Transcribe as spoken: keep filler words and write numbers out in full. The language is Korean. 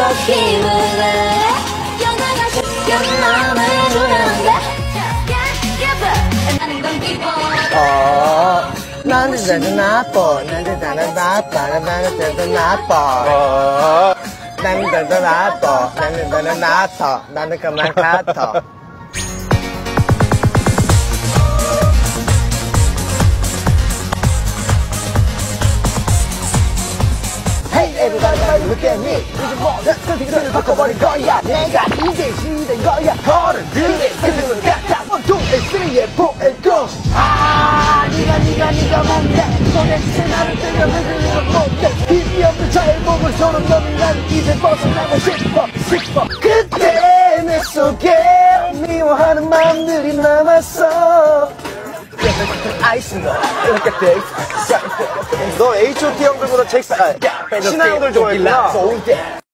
기분을 영원하신 영원함을 주는데 나는 건 기분 어 나는 진짜 나빠 나는 진짜 나빠 나는 진짜 나빠 나는 진짜 나빠 나는 진짜 나빠 나는 그만 같아 Hey everybody look at me 이제 모든 선택들을 바꿔버릴 거야 내가 이제 시된 거야 어른들의 세상을 같아 one two and three and four and go 아 니가 니가 니가 뭔데 도대체 나를 때려내지는 못해 힘이 없는 저의 몸을 서로 너는 난 이제 벗어나고 싶어 싶어 그때 내 속에 미워하는 마음들이 남았어 아이스가 이렇게 돼 너 에이치 오 티 형들보다 잭스 신화 형들 좋아했구나